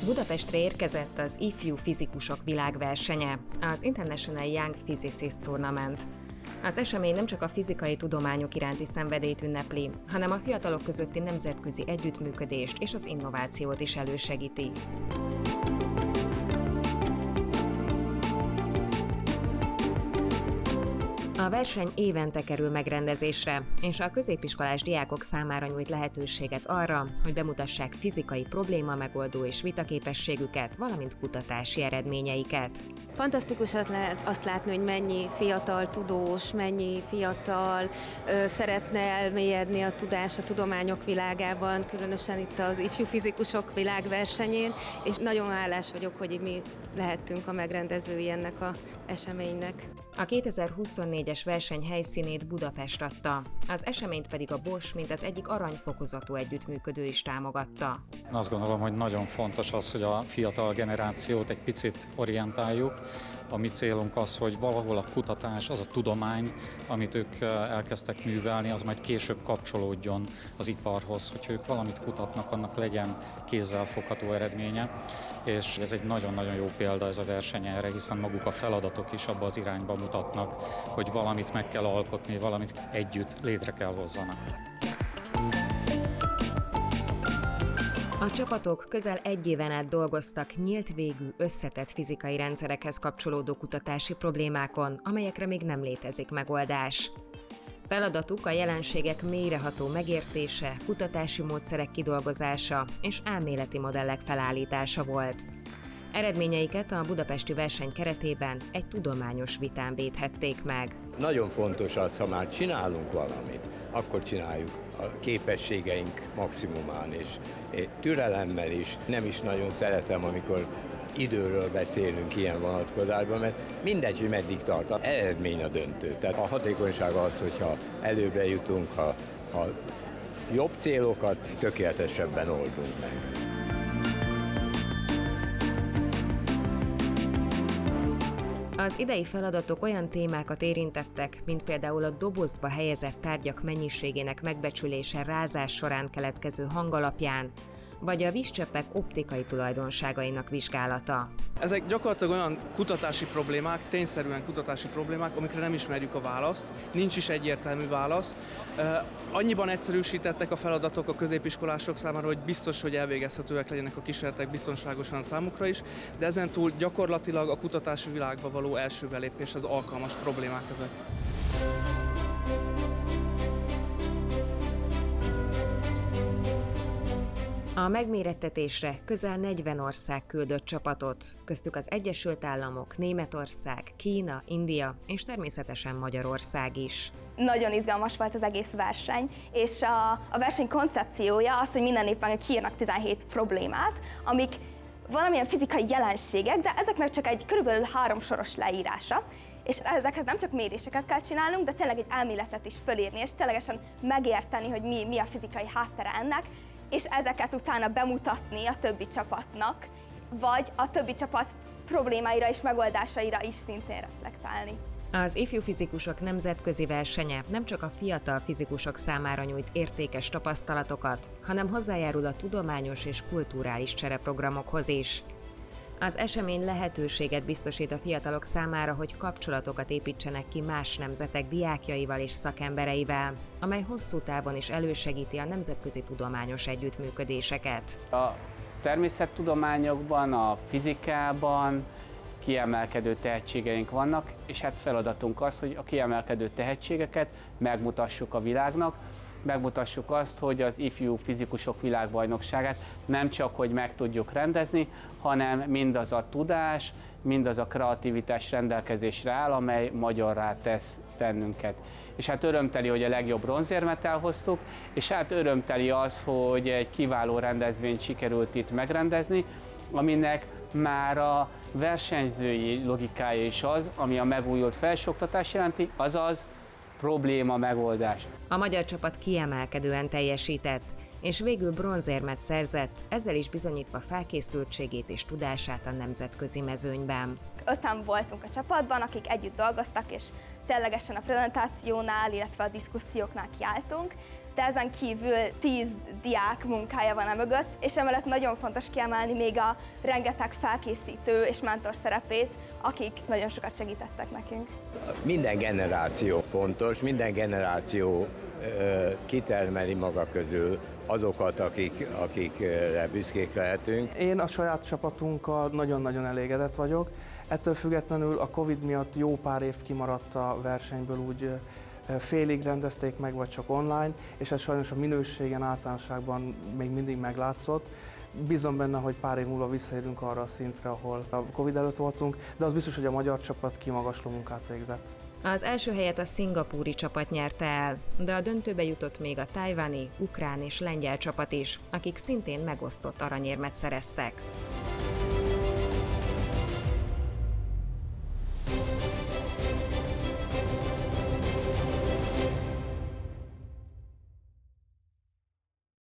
Budapestre érkezett az ifjú fizikusok világversenye, az International Young Physicists Tournament. Az esemény nem csak a fizikai tudományok iránti szenvedélyt ünnepli, hanem a fiatalok közötti nemzetközi együttműködést és az innovációt is elősegíti. A verseny évente kerül megrendezésre, és a középiskolás diákok számára nyújt lehetőséget arra, hogy bemutassák fizikai problémamegoldó és vitaképességüket, valamint kutatási eredményeiket. Fantasztikus lehet azt látni, hogy mennyi fiatal tudós, mennyi fiatal szeretne elmélyedni a tudás a tudományok világában, különösen itt az ifjú fizikusok világversenyén, és nagyon hálás vagyok, hogy mi lehettünk a megrendezői ennek az eseménynek. A 2024-es verseny helyszínét Budapest adta, az eseményt pedig a Bosch, mint az egyik aranyfokozatú együttműködő is támogatta. Azt gondolom, hogy nagyon fontos az, hogy a fiatal generációt egy picit orientáljuk. A mi célunk az, hogy valahol a kutatás, az a tudomány, amit ők elkezdtek művelni, az majd később kapcsolódjon az iparhoz, hogyha ők valamit kutatnak, annak legyen kézzelfogható eredménye. És ez egy nagyon-nagyon jó példa ez a verseny erre, hiszen maguk a feladatok is abba az irányba mutatnak, hogy valamit meg kell alkotni, valamit együtt létre kell hozzanak. A csapatok közel egy éven át dolgoztak nyílt végű, összetett fizikai rendszerekhez kapcsolódó kutatási problémákon, amelyekre még nem létezik megoldás. Feladatuk a jelenségek mélyreható megértése, kutatási módszerek kidolgozása és elméleti modellek felállítása volt. Eredményeiket a budapesti verseny keretében egy tudományos vitán védhették meg. Nagyon fontos az, ha már csinálunk valamit, akkor csináljuk a képességeink maximumán, és türelemmel is. Nem is nagyon szeretem, amikor időről beszélünk ilyen vonatkozásban, mert mindegy, hogy meddig tart. Az eredmény a döntő. Tehát a hatékonyság az, hogyha előbbre jutunk, ha jobb célokat tökéletesebben oldunk meg. Az idei feladatok olyan témákat érintettek, mint például a dobozba helyezett tárgyak mennyiségének megbecsülése rázás során keletkező hang alapján, vagy a vízcseppek optikai tulajdonságainak vizsgálata. Ezek gyakorlatilag olyan kutatási problémák, tényszerűen kutatási problémák, amikre nem ismerjük a választ, nincs is egyértelmű válasz. Annyiban egyszerűsítettek a feladatok a középiskolások számára, hogy biztos, hogy elvégezhetőek legyenek a kísérletek biztonságosan számukra is, de ezentúl gyakorlatilag a kutatási világba való első belépés az alkalmas problémák ezek. A megmérettetésre közel 40 ország küldött csapatot, köztük az Egyesült Államok, Németország, Kína, India és természetesen Magyarország is. Nagyon izgalmas volt az egész verseny, és a verseny koncepciója az, hogy minden évben kiírnak 17 problémát, amik valamilyen fizikai jelenségek, de ezeknek csak egy körülbelül 3 soros leírása. És ezekhez nem csak méréseket kell csinálnunk, de tényleg egy elméletet is fölírni, és ténylegesen megérteni, hogy mi a fizikai háttere ennek, és ezeket utána bemutatni a többi csapatnak, vagy a többi csapat problémáira és megoldásaira is szintén reflektálni. Az ifjú fizikusok nemzetközi versenye nem csak a fiatal fizikusok számára nyújt értékes tapasztalatokat, hanem hozzájárul a tudományos és kulturális csereprogramokhoz is. Az esemény lehetőséget biztosít a fiatalok számára, hogy kapcsolatokat építsenek ki más nemzetek diákjaival és szakembereivel, amely hosszú távon is elősegíti a nemzetközi tudományos együttműködéseket. A természettudományokban, a fizikában kiemelkedő tehetségeink vannak, és hát feladatunk az, hogy a kiemelkedő tehetségeket megmutassuk a világnak, megmutassuk azt, hogy az ifjú fizikusok világbajnokságát nem csak, hogy meg tudjuk rendezni, hanem mindaz a tudás, mindaz a kreativitás rendelkezésre áll, amely magyarrá tesz bennünket. És hát örömteli, hogy a legjobb bronzérmet elhoztuk, és hát örömteli az, hogy egy kiváló rendezvényt sikerült itt megrendezni, aminek már a versenyzői logikája is az, ami a megújult felsőoktatás jelenti, azaz probléma megoldás. A magyar csapat kiemelkedően teljesített, és végül bronzérmet szerzett, ezzel is bizonyítva felkészültségét és tudását a nemzetközi mezőnyben. 5-en voltunk a csapatban, akik együtt dolgoztak, és ténylegesen a prezentációnál, illetve a diszkuszióknál kiálltunk, de ezen kívül 10 diák munkája van mögött, és emellett nagyon fontos kiemelni még a rengeteg felkészítő és mentor szerepét, akik nagyon sokat segítettek nekünk. Minden generáció fontos, minden generáció kitermeli maga közül azokat, akikre büszkék lehetünk. Én a saját csapatunkkal nagyon-nagyon elégedett vagyok. Ettől függetlenül a Covid miatt jó pár év kimaradt a versenyből, úgy félig rendezték meg, vagy csak online, és ez sajnos a minőségen, általánosságban még mindig meglátszott. Bízom benne, hogy pár év múlva visszaérünk arra a szintre, ahol a Covid előtt voltunk, de az biztos, hogy a magyar csapat kimagasló munkát végzett. Az első helyet a szingapúri csapat nyerte el, de a döntőbe jutott még a tajvani, ukrán és lengyel csapat is, akik szintén megosztott aranyérmet szereztek.